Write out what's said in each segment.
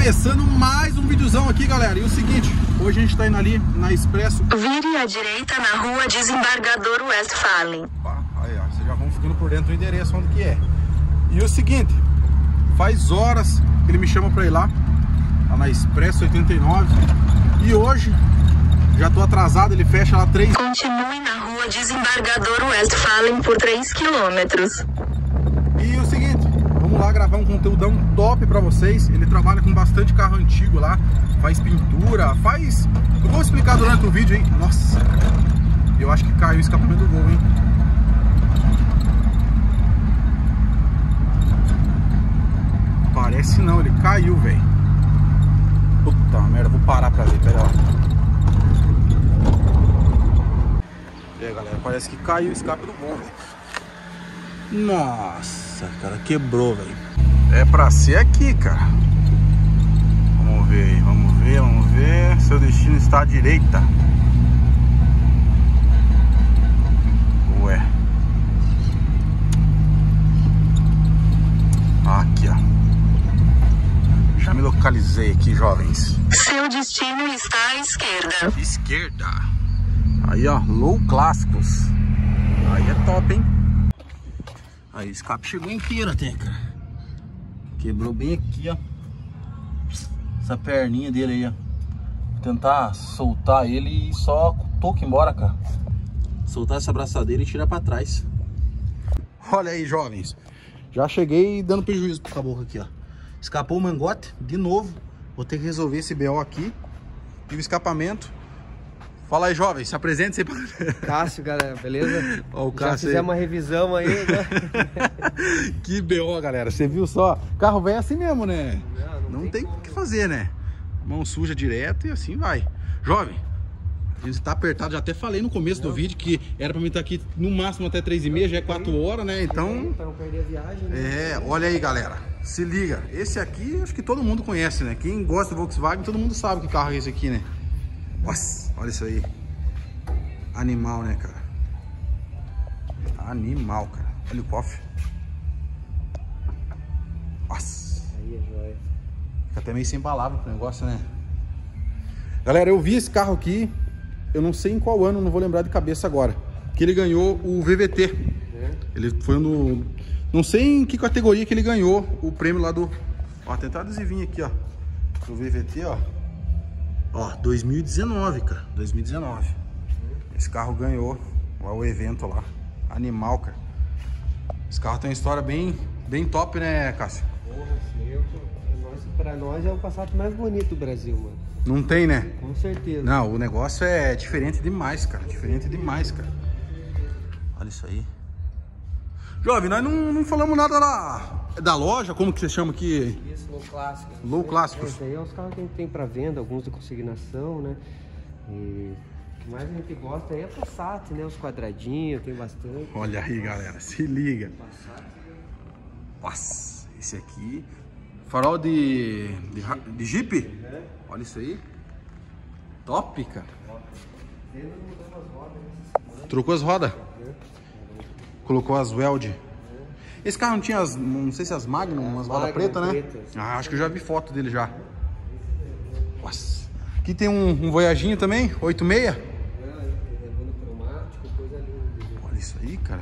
Começando mais um videozão aqui, galera. E o seguinte, hoje a gente tá indo ali na Expresso. Vire à direita na rua Desembargador Westphalen. Aí, ó, vocês já vão ficando por dentro do endereço onde que é. E o seguinte, faz horas que ele me chama pra ir lá na Expresso 89. E hoje, já tô atrasado, ele fecha lá 3. Continue na rua Desembargador Westphalen por 3 quilômetros. E o seguinte, vamos lá gravar um conteúdão top pra vocês. Ele trabalha com bastante carro antigo lá, faz pintura, faz... Eu vou explicar durante o vídeo, hein? Nossa, eu acho que caiu o escapamento do gol, hein? Parece não, ele caiu, velho. Puta merda, vou parar pra ver, pera lá. É, galera, parece que caiu o escape do gol, velho. Nossa, cara, quebrou, velho. É pra ser aqui, cara. Vamos ver aí, vamos ver, vamos ver. Seu destino está à direita. Ué. Aqui, ó. Já me localizei aqui, jovens. Seu destino está à esquerda. Esquerda. Aí, ó, Low Clássicos. Aí é top, hein? Aí o escape chegou inteiro até, cara. Quebrou bem aqui, ó. Essa perninha dele aí, ó. Vou tentar soltar ele e só toque embora, cara. Soltar essa abraçadeira e tirar pra trás. Olha aí, jovens. Já cheguei dando prejuízo pro caboclo aqui, ó. Escapou o mangote de novo. Vou ter que resolver esse BO aqui. E o escapamento. Fala aí, jovem, se apresente aí. Cássio, galera, beleza? Ó, o Já Cássio fizemos uma revisão aí, né? Que BO, galera, você viu só? Carro velho é assim mesmo, né? Não tem o que fazer, né? Mão suja direto e assim vai. Jovem, a gente tá apertado, já até falei no começo do vídeo que era pra mim estar aqui no máximo até 3h30, já é 4 horas, né? Então... Pra não perder a viagem, né? É, olha aí, galera, se liga. Esse aqui, acho que todo mundo conhece, né? Quem gosta do Volkswagen, todo mundo sabe que carro é esse aqui, né? Nossa, olha isso aí. Animal, né, cara? Animal, cara. Olha o cofre. Nossa. Aí é jóia. Fica até meio sem palavra pro negócio, né? Galera, eu vi esse carro aqui. Eu não sei em qual ano, não vou lembrar de cabeça agora. Que ele ganhou o VVT. Ele foi no... Não sei em que categoria que ele ganhou o prêmio lá do... Ó, tentar adesivinho aqui, ó. Do VVT, ó. Ó, 2019, cara. 2019. Esse carro ganhou lá o evento lá. Animal, cara. Esse carro tem uma história bem top, né, Cássio? Porra, pra nós é o passado mais bonito do Brasil, mano. Não tem, né? Com certeza. Não, o negócio é diferente demais, cara. Diferente demais, cara. Olha isso aí. Jovem, nós não falamos nada da loja, como que você chama aqui? Isso, Low Clássicos. Low Clássicos. Esse aí é os carros que a gente tem pra venda, alguns de consignação, né? E o que mais a gente gosta aí é Passat, né? Os quadradinhos, tem bastante. Olha aí, galera, se liga. Passat. Nossa, esse aqui. Farol de Jeep? Olha isso aí. Top, cara. Trocou as rodas. Colocou as weld. Esse carro não tinha as, não sei se as Magnum, umas rodas pretas, né? Ah, acho que eu já vi foto dele já. Nossa. Aqui tem um Voyaginho também, 86. Olha isso aí, cara.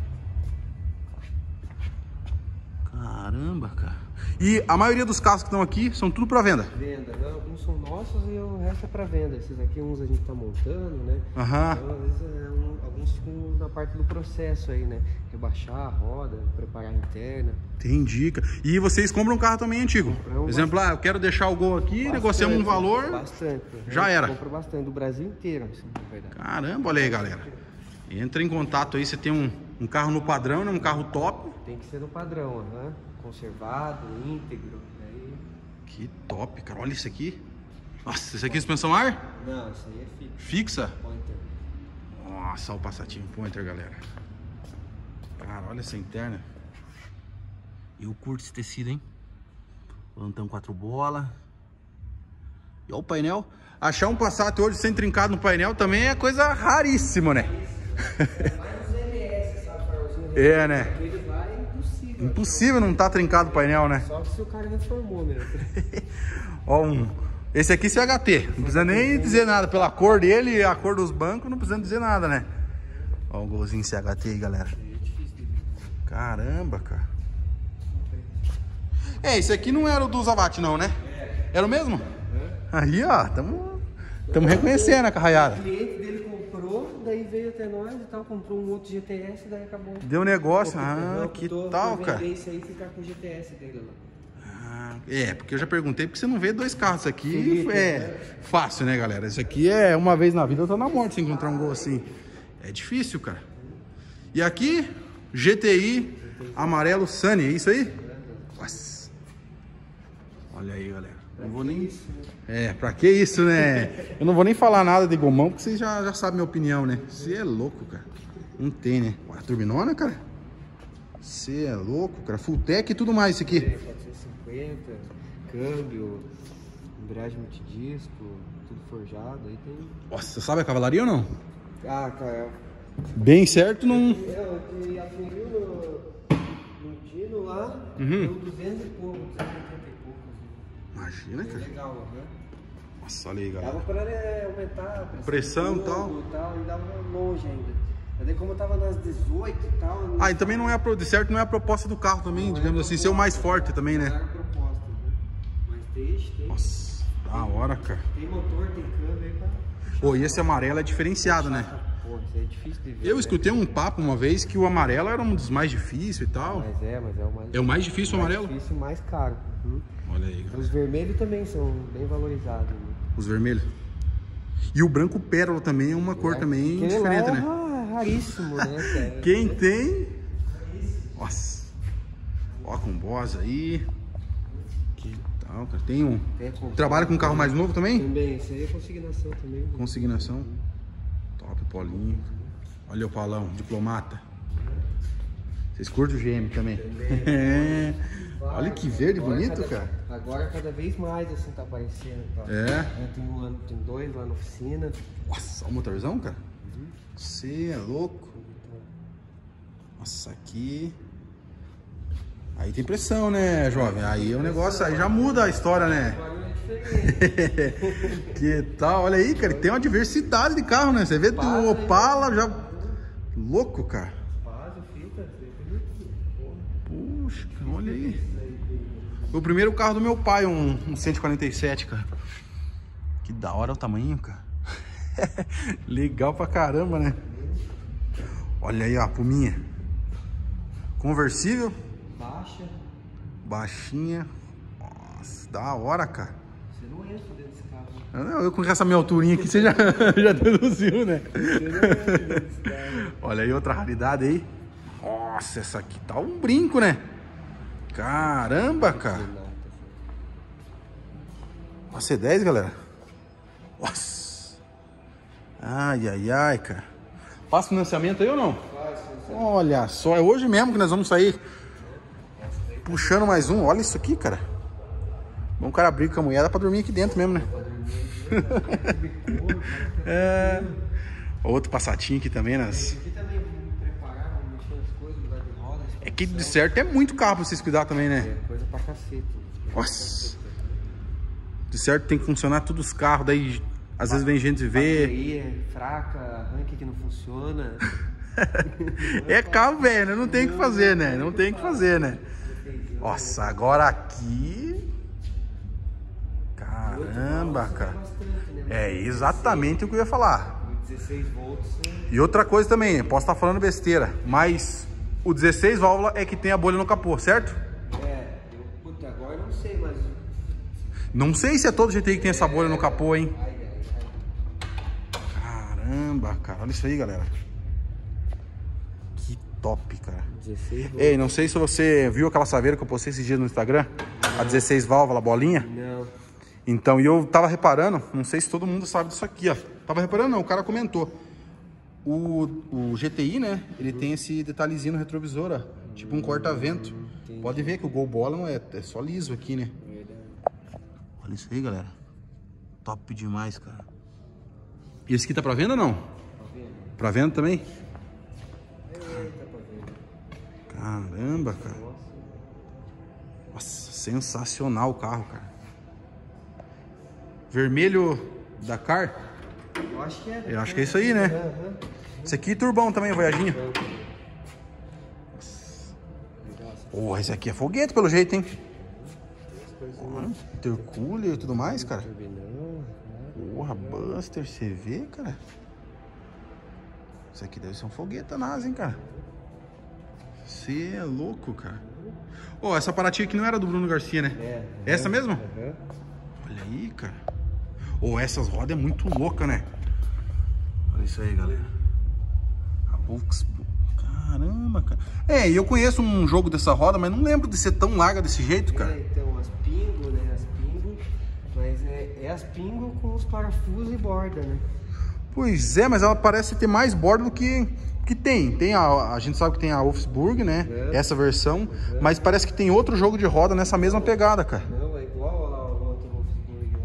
Caramba, cara. E a maioria dos carros que estão aqui são tudo para venda? Venda, né? Alguns são nossos e o resto é para venda. Esses aqui, uns a gente tá montando, né? Aham. Então, às vezes, alguns ficam na parte do processo aí, né? Rebaixar a roda, preparar a interna. Entendi, cara. E vocês compram um carro também antigo? Por exemplo, eu quero deixar o Gol aqui, negociamos um valor. Bastante. Já era. Compro bastante, do Brasil inteiro, assim, na verdade. Caramba, olha aí, galera. Entra em contato aí, você tem um carro no padrão, né? Um carro top. Tem que ser no padrão, aham. Conservado, íntegro. Aí... Que top, cara. Olha isso aqui. Nossa, isso aqui é suspensão ar? Não, isso aí é fixo. Fixa? Pointer. Nossa, olha o Passatinho Pointer, galera. Cara, olha essa interna. Eu curto esse tecido, hein? Volantão 4 bolas. E olha o painel. Achar um Passat hoje sem trincado no painel também é coisa raríssima, né? É mais os LS, sabe? É, né? Ele vai impossível. Impossível não tá trincado o painel, né? Só se o cara reformou mesmo. Ó, esse aqui CHT, não precisa nem dizer nada. Pela cor dele e a cor dos bancos, não precisa dizer nada, né? Ó o golzinho CHT aí, galera. Caramba, cara. Esse aqui não era o do Zavate, não, né? Era o mesmo? Aí, ó, tamo reconhecendo a carraiada. O cliente dele comprou, daí veio até nós e tal, comprou um outro GTS, daí acabou. Deu negócio, que tal, cara? Esse aí ficar com o GTS dele lá. Porque eu já perguntei, porque você não vê dois carros. Isso aqui fácil, né, galera? Isso aqui é uma vez na vida, eu tô na morte se encontrar um Gol assim. É difícil, cara. E aqui, GTI amarelo Sunny, é isso aí? Nossa. Olha aí, galera. Não vou nem... pra que isso, né? Eu não vou nem falar nada de gomão, porque vocês já sabem minha opinião, né? Você é louco, cara. Não tem, né? Olha a turbinona, cara. Você é louco, cara. Full tech e tudo mais isso aqui. 450, câmbio, embreagem multidisco, tudo forjado. Aí tem... Nossa, você sabe a cavalaria ou não? Cara... Bem certo, não... Eu aferiu no Dino lá, deu 200 e pouco, 280 e pouco. Imagina, cara. Legal, né? Nossa, olha aí, galera. Dava pra aumentar a pressão e tal, e dava longe ainda. Mas daí como eu tava nas 18 e tal... E também não é, de certo, não é a proposta do carro também, digamos assim, ser o mais forte também, né? Não era a proposta, né? Mas tem... Nossa, da hora, cara. Tem motor, tem câmbio aí pra... Pô, e esse amarelo é diferenciado, né? Pô, isso é difícil de ver. Eu escutei um papo uma vez que o amarelo era um dos mais difíceis e tal. Mas é o mais... É o mais difícil o amarelo? Mais difícil e mais caro. Olha aí, galera. Os vermelhos também são bem valorizados, né? Os vermelhos. E o branco pérola também é uma cor também diferente, né? Raríssimo, né, cara? Quem tem... Nossa. Ó, com Boss aí. Que tal, cara? Tem um... Trabalha com um carro mais novo também? Também, isso aí é consignação também. Né? Consignação. Top, Paulinho. Olha o Paulão, diplomata. Vocês curtem o GM também? Olha que verde bonito, cara. Agora cada vez mais assim tá aparecendo. Tá? Tem dois lá na oficina. Nossa, olha o motorzão, cara. Você é louco. Nossa, aqui... Aí tem pressão, né, jovem? Aí o negócio, aí já muda a história, né? Que tal? Olha aí, cara, tem uma diversidade de carro, né? Você vê do Opala, já... Louco, cara. Puxa, olha aí. Foi o primeiro carro do meu pai, um 147, cara. Que da hora o tamanho, cara. Legal pra caramba, né? Olha aí, ó, a Puminha. Conversível. Baixinha. Nossa, da hora, cara. Você não entra dentro desse carro. Não, eu com essa minha alturinha aqui, você já deduziu, né? Olha aí outra raridade aí. Nossa, essa aqui tá um brinco, né? Caramba, cara. Nossa, C10, galera. Nossa. Ai, ai, ai, cara. Faz financiamento aí ou não? Olha só, é hoje mesmo que nós vamos sair puxando mais um. Olha isso aqui, cara. Bom, o cara briga com a mulher, dá pra dormir aqui dentro mesmo, né? Outro passatinho aqui também, nas... É que de certo é muito carro pra vocês cuidar também, né? É coisa pra cacete. Nossa. De certo tem que funcionar todos os carros, daí às vezes vem gente ver. Bateria fraca, arranque que não funciona. É carro velho, né? Não tem o que fazer, né? Não tem o que fazer, né? Nossa, agora aqui... Caramba, cara. É exatamente o que eu ia falar. 16 volts. E outra coisa também, posso estar falando besteira, mas o 16 válvula é que tem a bolha no capô, certo? Puta, agora eu não sei, mas... Não sei se é todo GTI que tem essa bolha no capô, hein? Caramba, cara, olha isso aí, galera. Que top, cara. 16 volts. Ei, não sei se você viu aquela saveira que eu postei esses dias no Instagram, a 16 válvula, bolinha. Não. Então, e eu tava reparando, não sei se todo mundo sabe disso aqui, ó. Tava reparando não, o cara comentou. O GTI, né, ele tem esse detalhezinho no retrovisor, ó. Tipo um corta-vento. Pode ver que o Gol Bola não é só liso aqui, né? Olha isso aí, galera. Top demais, cara. E esse aqui tá pra venda ou não? Pra venda também? Tá pra venda. Caramba, cara. Nossa, sensacional o carro, cara. Vermelho Dakar? Eu acho que é. Eu acho que é isso aí, né? Esse aqui turbão também, voyaginho. Porra, esse aqui é foguete pelo jeito, hein? Intercooler e tudo mais, cara. Porra, Buster, você vê, cara? Isso aqui deve ser um foguete da NASA, hein, cara? Você é louco, cara. Ó, essa Paraty aqui não era do Bruno Garcia, né? É. Essa mesmo? Olha aí, cara. Ô, essas rodas é muito louca, né? Olha isso aí, galera. A Volkswagen. Caramba, cara. É, e eu conheço um jogo dessa roda, mas não lembro de ser tão larga desse jeito, cara. Então, as Pingo, né? As Pingo. Mas é as Pingo com os parafusos e borda, né? Pois é, mas ela parece ter mais borda do que tem. A gente sabe que tem a Wolfsburg, né? Essa versão. Mas parece que tem outro jogo de roda nessa mesma pegada, cara. Não, é igual lá o outro Wolfsburg.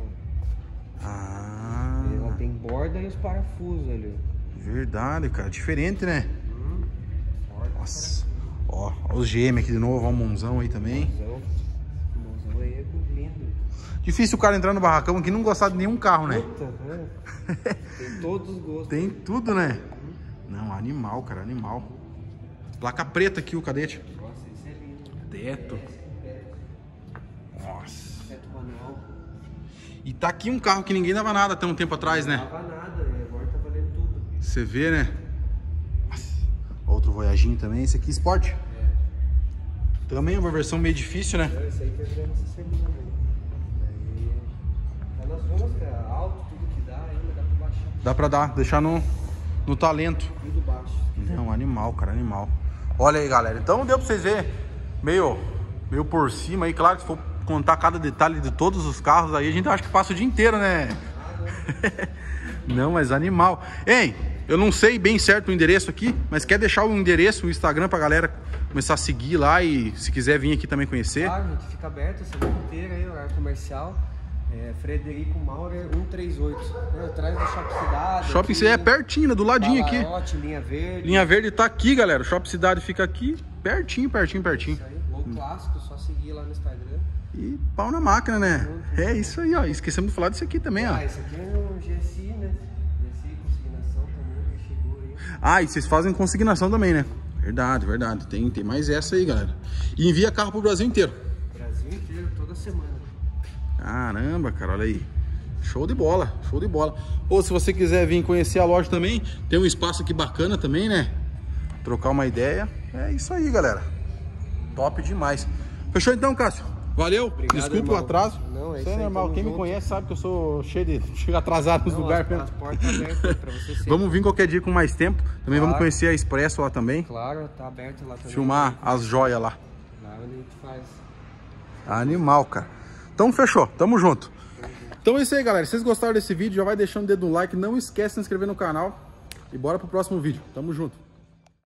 Ah. Ela tem borda e os parafusos ali. Verdade, cara. Diferente, né? Nossa. Ó os GM aqui de novo. Ó o Monzão aí também. O Monzão aí é lindo. Difícil o cara entrar no barracão aqui e não gostar de nenhum carro, né? Puta, tem todos os gostos. Tem tudo, né? Não, animal, cara, animal. Placa preta aqui, o cadete. Nossa, esse é lindo. Teto. Nossa. Teto manual. E tá aqui um carro que ninguém dava nada até um tempo atrás, né? Não dava nada, agora tá valendo tudo. Você vê, né? Nossa. Outro Voyaginho também. Esse aqui, Sport. Também é uma versão meio difícil, né? Esse aí que é nessa semana, né? Aí tá nas ruas, cara, alto, tudo que dá, ainda dá pra baixar. Dá pra deixar no talento. Tudo baixo. Não, animal, cara, animal. Olha aí, galera. Então deu pra vocês verem meio por cima aí. Claro que se for contar cada detalhe de todos os carros aí, a gente acha que passa o dia inteiro, né? Não, mas animal. Ei, eu não sei bem certo o endereço aqui, mas quer deixar o endereço, o Instagram pra galera começar a seguir lá e se quiser vir aqui também conhecer? Claro, a gente fica aberto a semana inteira aí, horário comercial. Frederico Maurer 138, né? Atrás do Shopping Cidade. Shopping Cidade é pertinho, do ladinho aqui. Linha Verde. Linha Verde tá aqui, galera. O Shopping Cidade fica aqui, pertinho. Isso aí, Low Clássico, só seguir lá no Instagram. E pau na máquina, né? É isso aí, ó. Esquecemos de falar disso aqui também, ó. Esse aqui é um GSI, né? GSI, consignação também, chegou aí. Ah, e vocês fazem consignação também, né? Verdade, verdade. Tem mais essa aí, galera. E envia carro pro Brasil inteiro. Brasil inteiro, toda semana. Caramba, cara, olha aí. Show de bola, show de bola. Ou se você quiser vir conhecer a loja também, tem um espaço aqui bacana também, né? Trocar uma ideia. É isso aí, galera. Top demais. Fechou então, Cássio? Valeu. Obrigado, desculpa irmão. o atraso. Não, é isso é aí, normal. Quem me junto. conhece sabe que eu sou cheio de... Chego atrasado nos lugares. As portas abertas pra você sempre. Vamos vir qualquer dia com mais tempo. Também vamos conhecer a Expresso lá também. Claro, tá aberto lá também. Filmar as joias lá. Lá onde a gente faz. Animal, cara. Então fechou, tamo junto. Então é isso aí, galera. Se vocês gostaram desse vídeo, já vai deixando o dedo no like. Não esquece de se inscrever no canal. E bora pro próximo vídeo. Tamo junto.